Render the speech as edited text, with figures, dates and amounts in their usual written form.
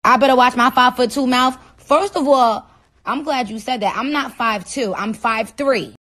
I better watch my 5'2" mouth. First of all, I'm glad you said that. I'm not 5'2". I'm 5'3".